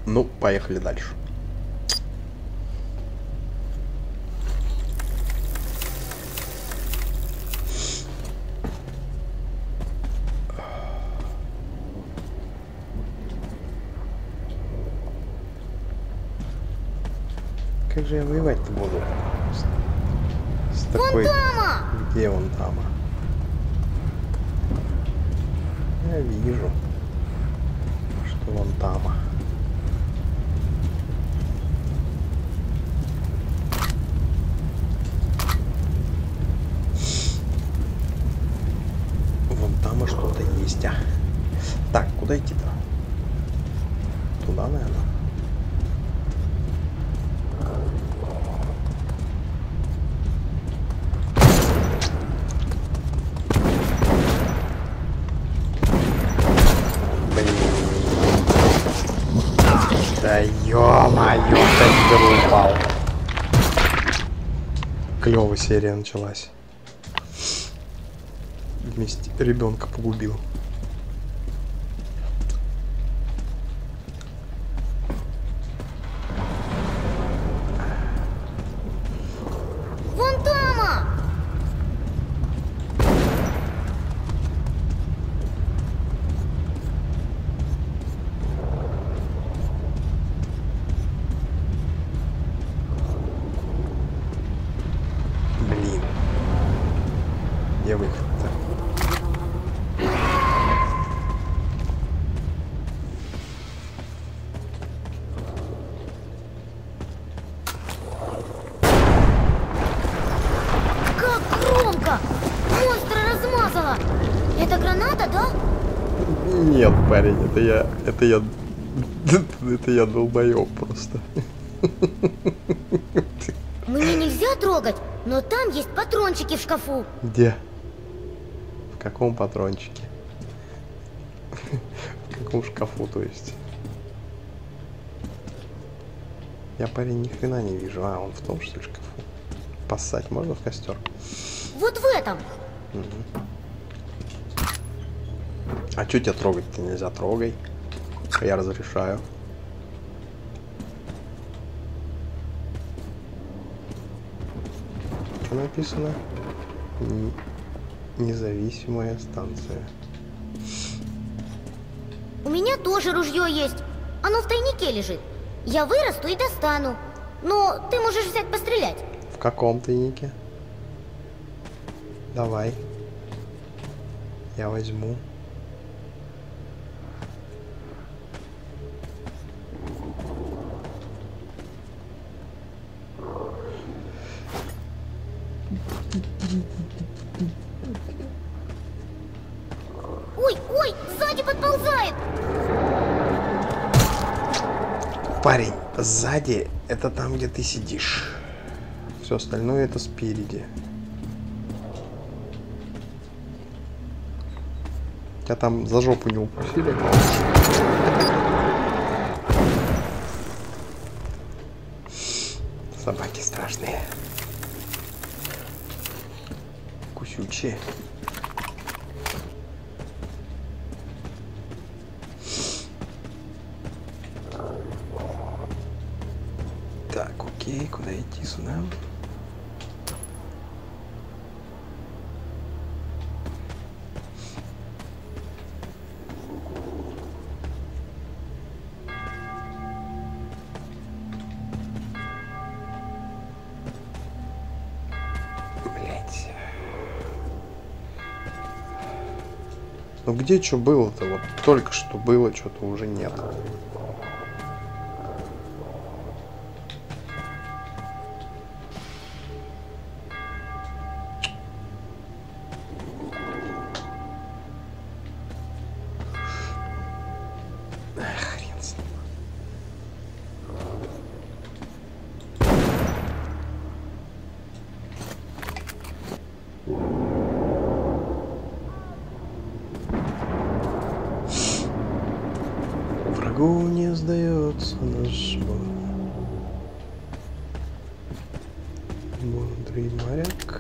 Ну, поехали дальше. Как же я воевать-то буду? С такой... Где он там? Я вижу, что вон там. Вон там и что-то есть. Так, куда идти-то? Туда, наверное. Да ё-моё, опять упал. Клёвая серия началась. Вместе ребенка погубил. Вон там! Блин. Где выход-то? Как громко! Монстра размазала! Это граната, да? Нет, парень, это я это я долбоёб просто. Мне нельзя трогать, но там есть патрончики в шкафу. Где? В каком патрончике? В каком шкафу, то есть? Я, парень, ни хрена не вижу. А, он в том, что ли, шкафу? Поссать можно в костер? Вот в этом. А чё тебя трогать-то нельзя? Трогай. Я разрешаю. Что написано? Независимая станция. У меня тоже ружье есть. Оно в тайнике лежит. Я вырасту и достану. Но ты можешь взять пострелять. В каком тайнике? Давай. Я возьму. Ой, ой, сзади подползает. Парень, сзади это там, где ты сидишь. Все остальное это спереди. Тебя там за жопу не укусили? Собаки страшные. Кусючие. Так, окей, куда идти сюда? Блять. Ну где что было-то? Вот только что было, что-то уже нет. Хрен с ним. Врагу не сдается наш бой. Мудрый моряк.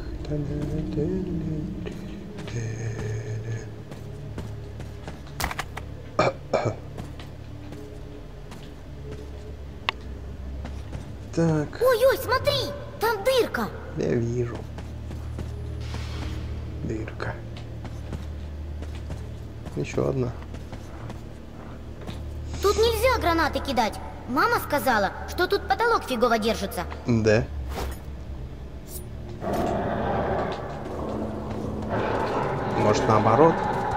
Так. Ой-ой, смотри, там дырка. Я вижу. Дырка. Еще одна. Тут нельзя гранаты кидать. Мама сказала, что тут потолок фигово держится. Да. Может, наоборот?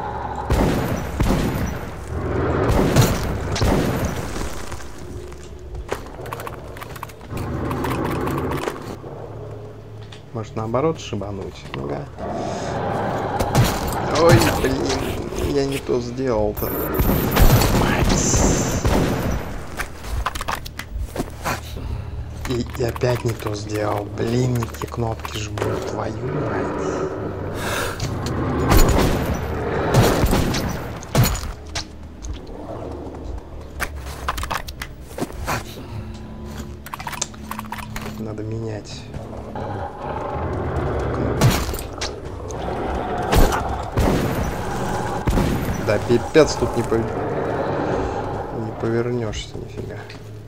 Может, наоборот шибануть? Ага. Ой, блин, я не то сделал-то. И опять не то сделал. Блин, не те кнопки жму, твою мать. Надо менять. Да, пипец, тут не повернешься нифига.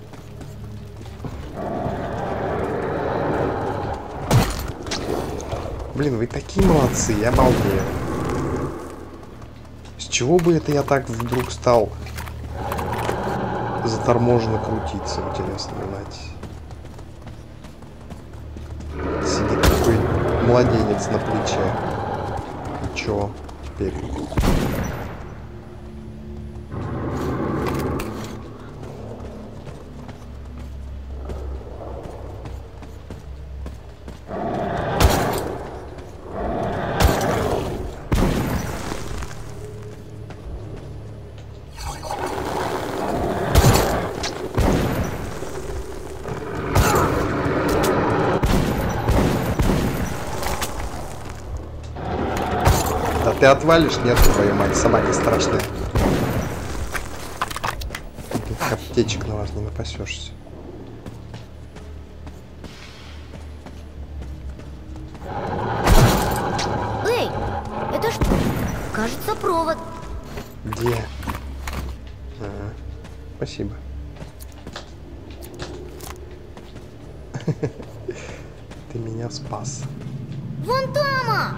Блин, вы такие молодцы, я балдею. С чего бы это я так вдруг стал заторможенно крутиться, интересно знать. Сидит такой младенец на плече. И чё теперь? Ты отвалишь? Нет, твою мать, собака страшная. Никаких аптечек на вас не напасешься. Эй, это что? Кажется, провод. Где? Ага, спасибо. Ты меня спас. Вон там!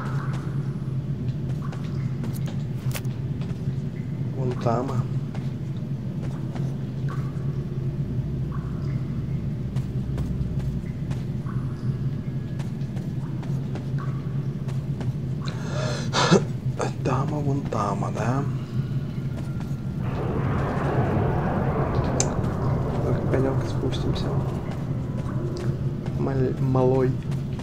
Вон там. Дама, вон там, да? Так, пойдем-ка спустимся. Малой.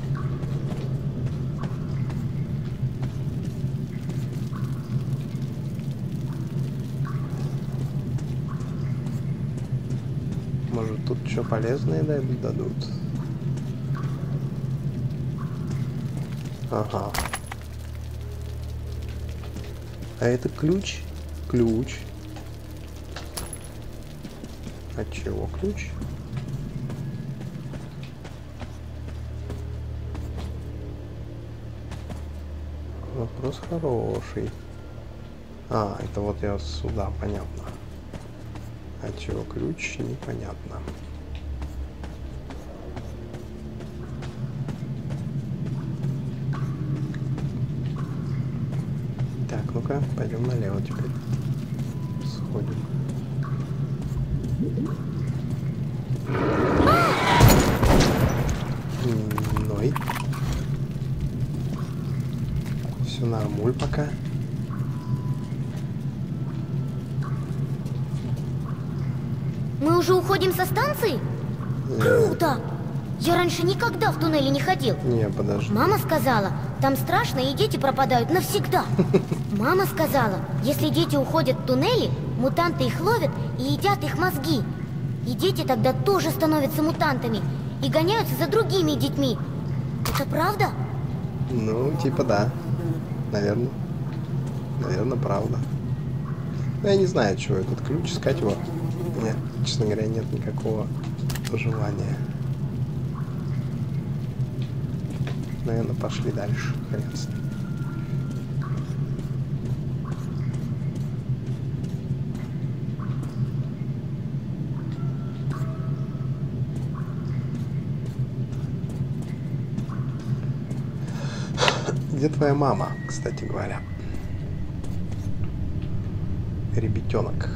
Может, тут что полезное дадут? Ага. А это ключ? Ключ. От чего ключ? Вопрос хороший. А, это вот я сюда, понятно. От чего ключ? Непонятно. Так, ну-ка, пойдем налево теперь. Сходим. Ной. Все нормуль пока. Мы уже уходим со станции? Круто! Я раньше никогда в туннеле не ходил. Не, подожди. Мама сказала, там страшно и дети пропадают навсегда. Мама сказала, если дети уходят в туннели, мутанты их ловят и едят их мозги. И дети тогда тоже становятся мутантами и гоняются за другими детьми. Это правда? Ну, типа да. Наверное. Наверное, правда. Но я не знаю, чего этот ключ, искать его. Нет, честно говоря, нет никакого желания. Наверное, пошли дальше. Конец. Где твоя мама, кстати говоря? Ребятенок.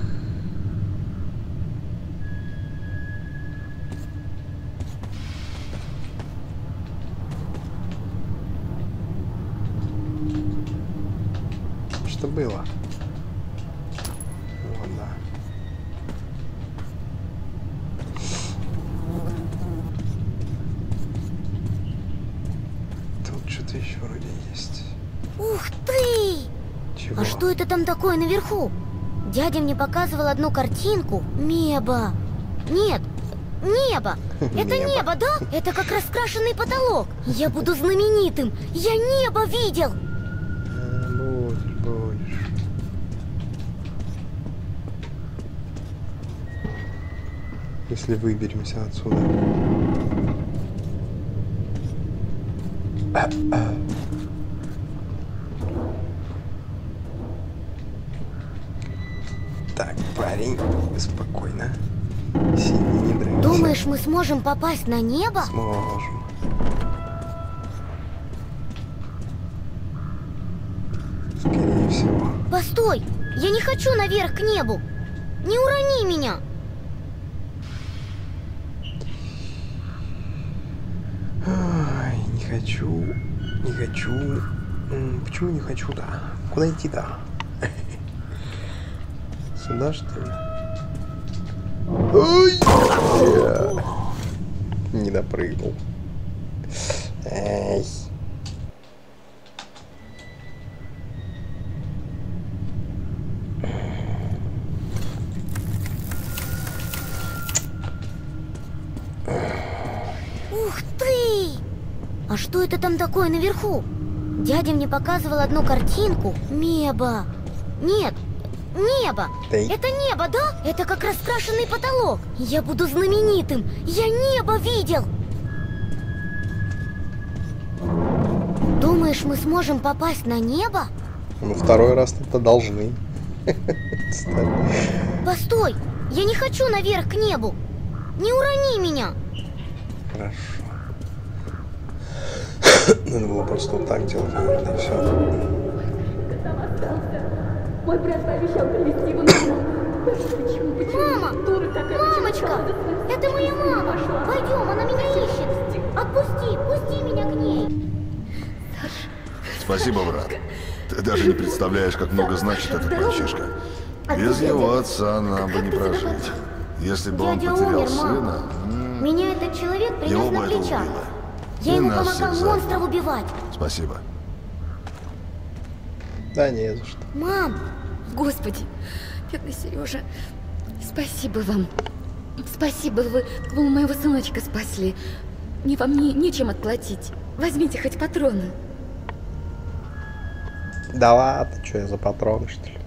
Что было? Вот, да. Тут что-то еще вроде есть. Ух ты! Чего? А что это там такое наверху? Дядя мне показывал одну картинку. Небо. Нет, небо. Это небо, да? Это как раскрашенный потолок. Я буду знаменитым. Я небо видел. Будешь. Если выберемся отсюда. Так, парень, спокойно. Синий, не дрейф. Думаешь, мы сможем попасть на небо? Сможем. Скорее всего. Постой! Я не хочу наверх к небу! Не урони меня! Ай, не хочу. Не хочу. Почему не хочу-то? Куда идти-то? Сюда, что ли? Ой! Я не допрыгнул. Эй. Ух ты! А что это там такое наверху? Дядя мне показывал одну картинку. Небо. Нет, небо. Это небо, да? Это как раскрашенный потолок. Я буду знаменитым. Я небо видел. Думаешь, мы сможем попасть на небо? Ну, второй раз-то должны. Постой! Я не хочу наверх к небу. Не урони меня. Хорошо. Надо было просто вот так делать, наверное, и все. Мой брат пообещал привезти его на Мама! Мамочка! Это моя мама! Пойдем, она меня ищет! Отпусти! Пусти меня к ней! Спасибо, брат. Ты даже не представляешь, как много значит этот мальчишка. Без его отца нам бы не прожить. Если бы он Дядя потерял умер, сына, Меня этот человек принес его бы на это плечах. убило. Я И ему нас помогал всех монстров заодно. убивать. Спасибо. Да, не за что. Мам! Господи, бедный Сережа, спасибо вам. Спасибо, вы моего сыночка спасли. Мне вам нечем отплатить. Возьмите хоть патроны. Да ладно, что я за патроны, что ли?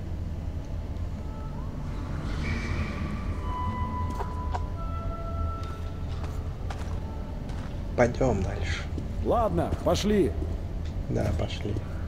Пойдем дальше. Ладно, пошли. Да, пошли.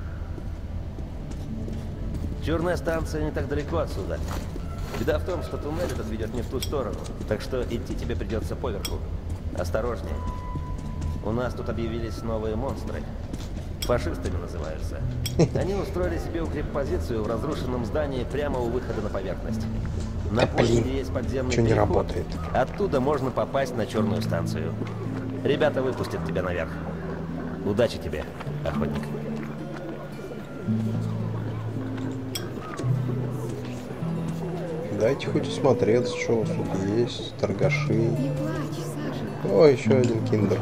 Черная станция не так далеко отсюда. Беда в том, что туннель этот ведет не в ту сторону, так что идти тебе придется поверху. Осторожнее. У нас тут объявились новые монстры. Фашистами называются. Они устроили себе укреппозицию в разрушенном здании прямо у выхода на поверхность. На площади есть подземный что не переход. работает? Оттуда можно попасть на черную станцию. Ребята выпустят тебя наверх. Удачи тебе, охотник. Дайте хоть осмотреться, что у вас тут есть. Торгаши. Не плачь, Саша. О, еще один киндер.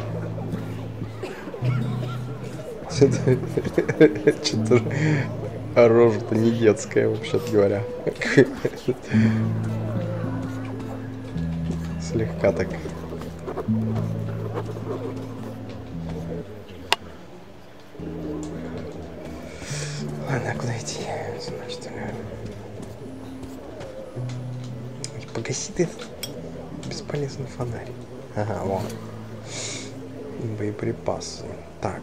Что-то рожа-то не детская, вообще-то говоря. Слегка так. Ладно, куда идти? Значит, погаси ты этот бесполезный фонарь. Ага, вон. Боеприпасы. Так.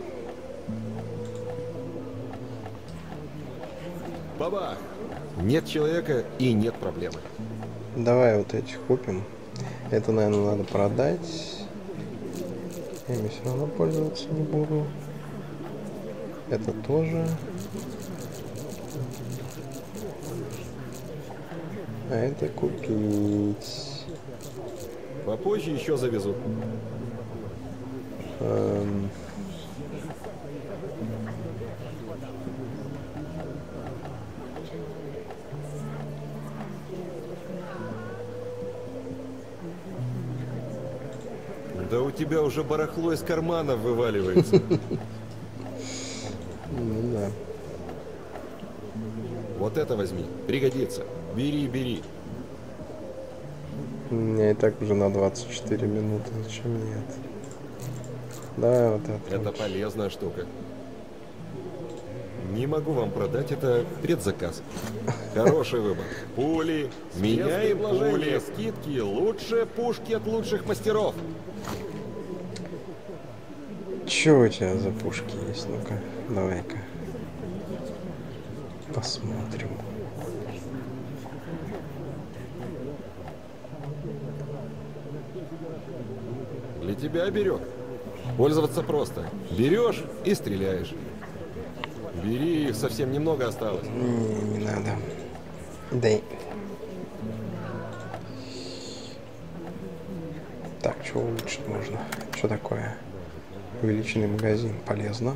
Баба, нет человека и нет проблемы. Давай вот этих купим. Это, наверное, надо продать. Я ими все равно пользоваться не буду. Это тоже. А это купить. Попозже еще завезут. Да у тебя уже барахло из карманов вываливается. Ну да. Вот это возьми, пригодится. Бери, бери. У меня и так уже на 24 минуты. Зачем мне это? Да, вот это. Это полезная штука. Не могу вам продать, это предзаказ. Хороший выбор. Пули, меняем пули, скидки, лучшие пушки от лучших мастеров. Чё у тебя за пушки есть? Ну-ка, давай-ка. Посмотрим. Для тебя берег. Пользоваться просто. Берешь и стреляешь. Бери, их совсем немного осталось. Не надо. Дай. Так, что улучшить можно? Что такое? Увеличенный магазин. Полезно.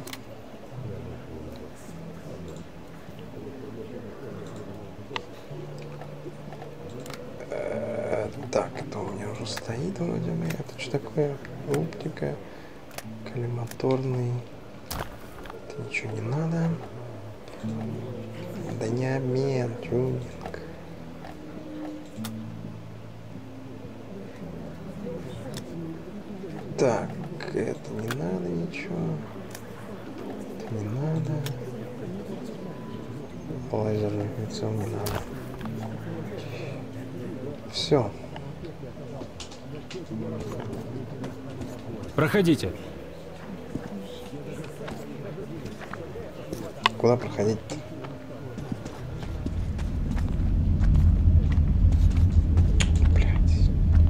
Так, это у меня уже стоит вроде бы. Это что такое? Оптика. Коллиматорный. Это ничего не надо. Да не обмен, тюнинг. Так, это не надо ничего. Это не надо. Лазерный прицел не надо. Все. Проходите. Куда проходить-то? Блядь.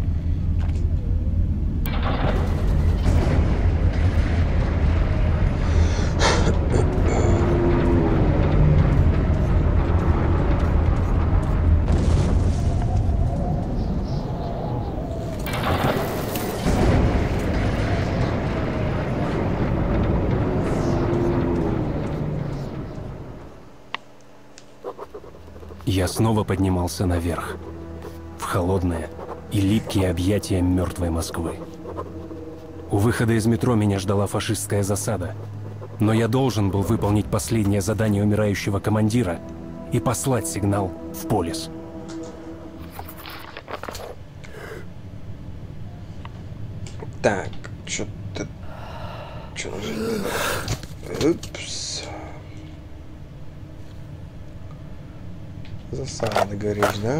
Я снова поднимался наверх, в холодное и липкие объятия мертвой Москвы. У выхода из метро меня ждала фашистская засада, но я должен был выполнить последнее задание умирающего командира и послать сигнал в полис. Так, что-то... Что нужно? Упс. Засада, говоришь, да?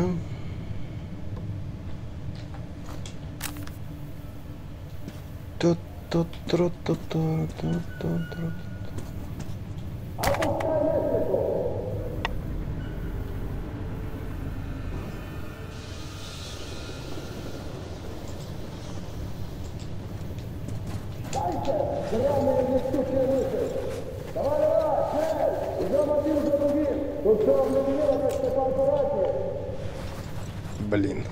Блин.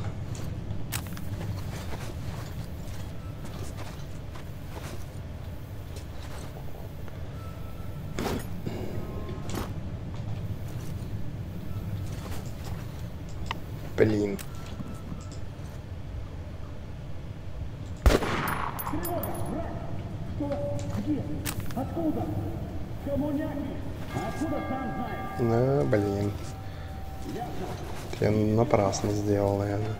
Блин. Откуда? Коммуняки? Откуда сам знаешь? Ну, блин. Ты напрасно сделал, наверное.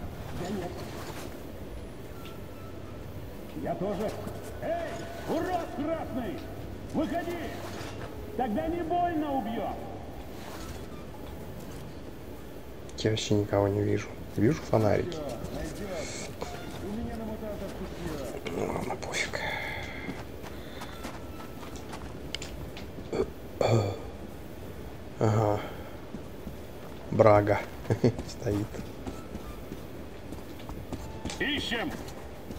Я тоже. Эй, урод красный! Выходи! Тогда не больно убьем! Я вообще никого не вижу. Вижу фонарики. Ну ладно, пофиг. Ага. Брага стоит. Ищем!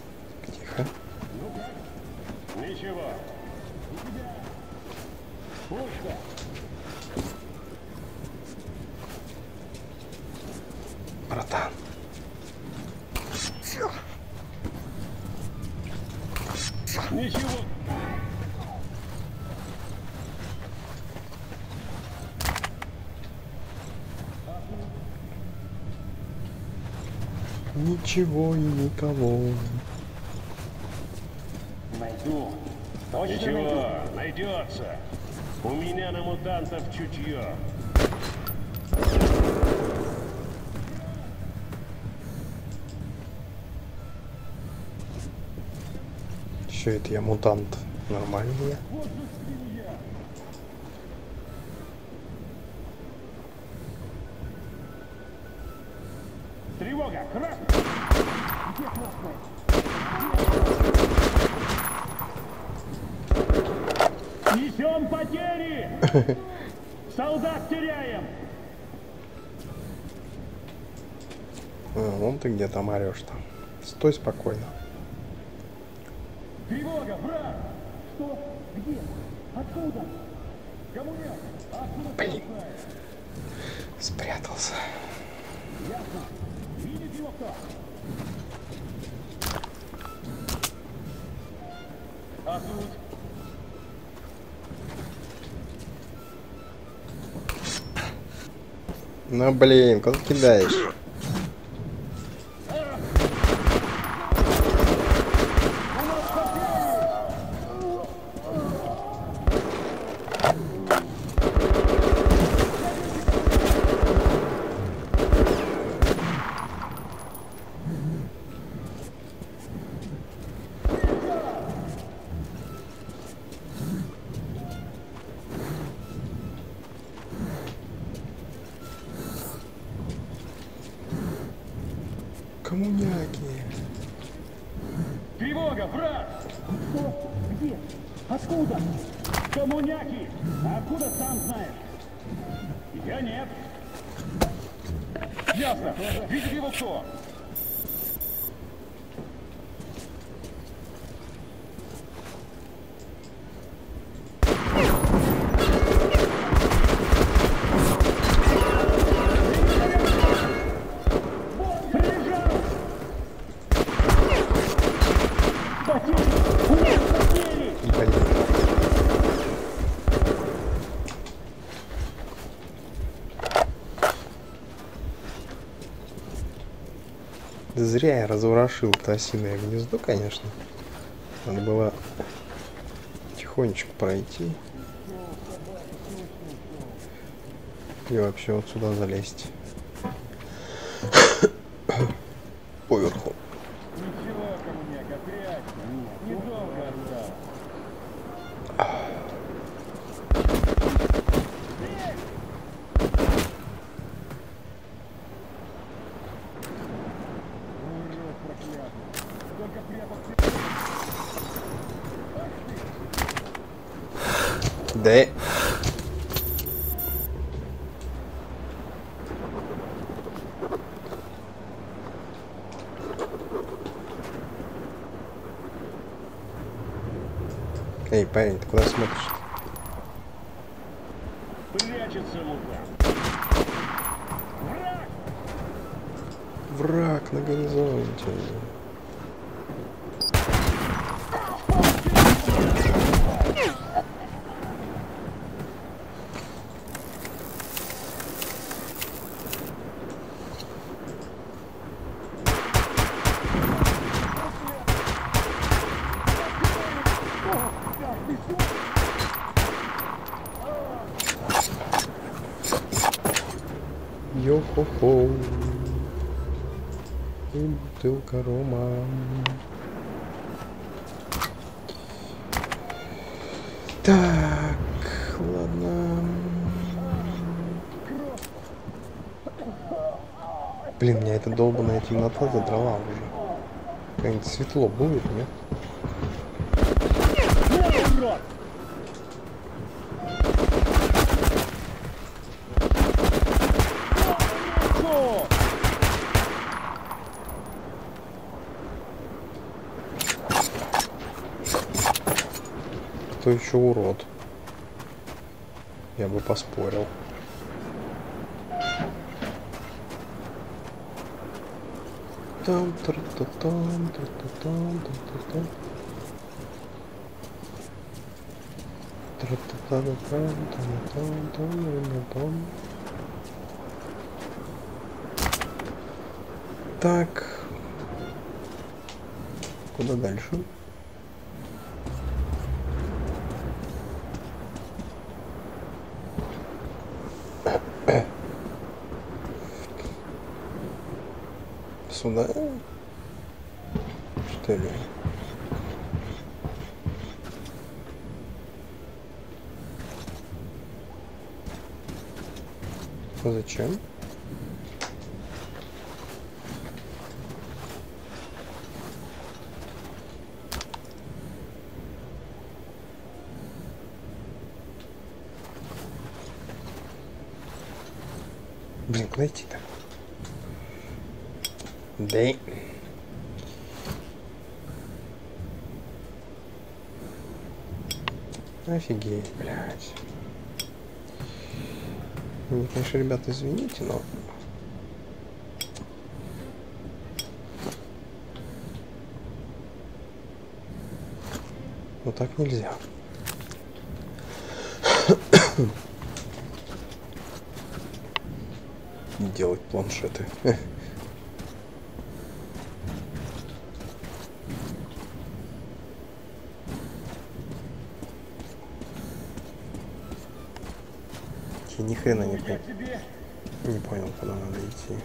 Тихо. Ничего. Пусто. Братан. Ничего. Ничего и никого. Найду. Ничего, найдется. У меня на мутантов чутье. Че это я мутант? Нормальный я. Тревога! Красный! Где красный? Несем потери! Солдат теряем! Вон ты где там орешь-то. Стой спокойно. Тревога! Враг! Что? Где? Откуда? Кому нет? Откуда ты Блин. знаешь? Спрятался. Ясно? Видит его кто? А тут? Ну блин, куда ты кидаешь? Коммуняки. Тревога! Враг! Что? Где? Откуда? Коммуняки! Откуда сам знаешь? Я нет. Ясно. Видит его кто? Зря я разворошил-то осиное гнездо, конечно. Надо было тихонечко пройти. И вообще вот сюда залезть. Поверху. Ничего, коммуняка, прячь. Недолго осталось. Да. Эй, парень, ты куда смотришь? Прячется мутант. Враг! Враг на горизонте. Йо-хо-хо. И бутылка рома. Так, ладно. Блин, меня эта долбаная темнота задрала уже. Как-нибудь светло будет, нет? Кто еще урод? Я бы поспорил. Там, тра-та-там, тра-та-там, тра-та-там. Тра-та-та-та-там, там-там-там-там-там. Так. Куда дальше? Сюда? Что ли? Зачем? Блин, куда идти-то? Да. Офигеть, блядь. Мне, конечно, ребята, извините, но... Но так нельзя. Делать планшеты. Я ни хрена не понял, куда надо идти.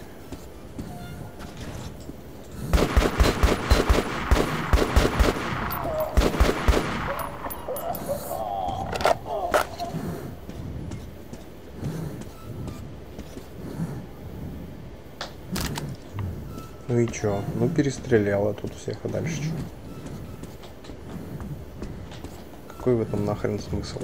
Ну и чё? Ну перестреляла тут всех, а дальше чё? Какой в этом нахрен смысл?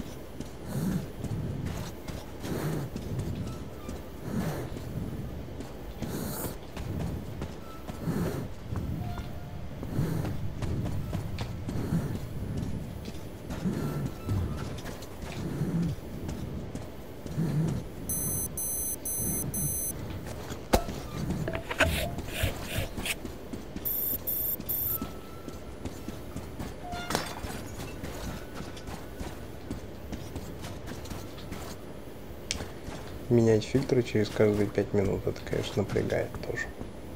Менять фильтры через каждые 5 минут, это, конечно, напрягает тоже.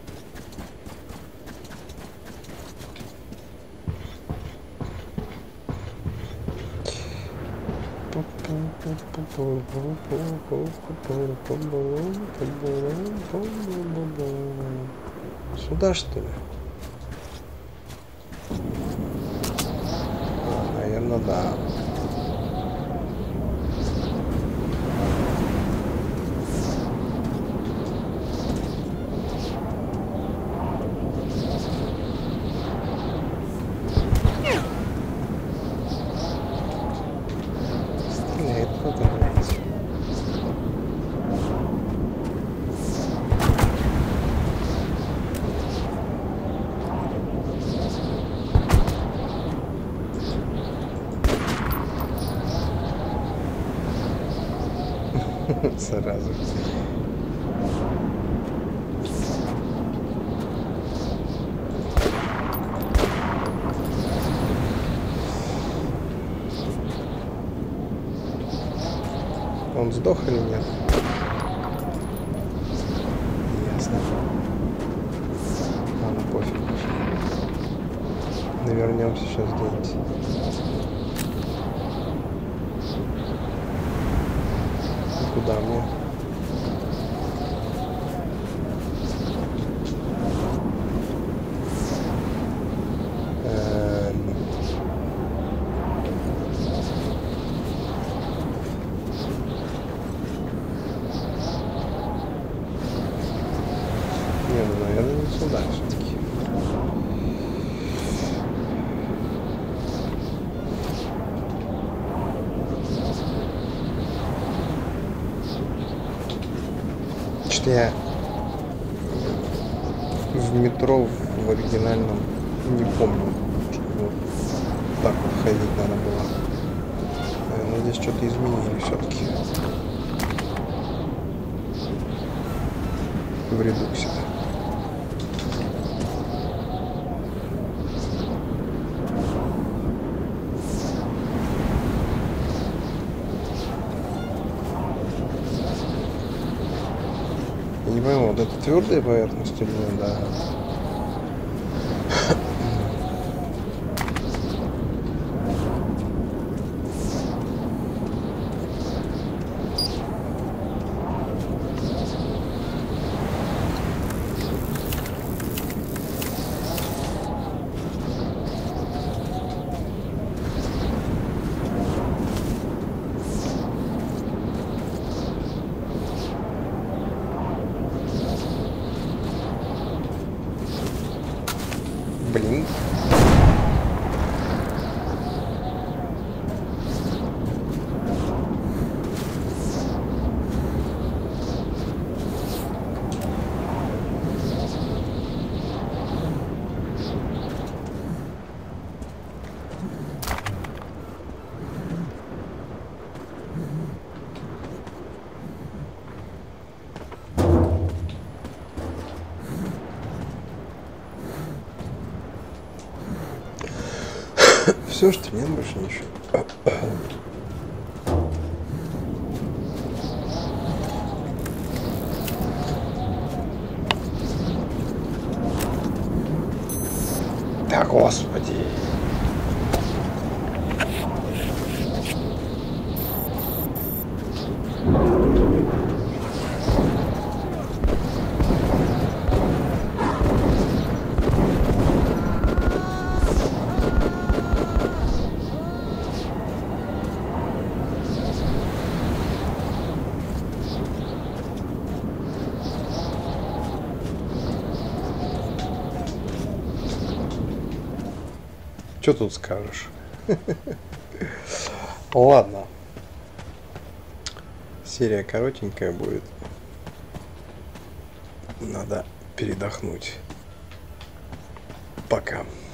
Сюда, что ли? Наверное, да. Сразу. Он сдох или нет? Ясно. Ладно, пофиг. Навернемся сейчас где-нибудь. Куда мне? Не, ну, наверное, не сюда все-таки. Что я в метро в оригинальном не помню, что вот так вот ходить надо было. Наверное, здесь что-то изменили все-таки. В редуксе. Я не пойму, вот это твердая поверхность или нет, да. Блин. Все, что нет больше ничего. Да господи. Что тут скажешь? Ладно. Серия коротенькая будет. Надо передохнуть. Пока.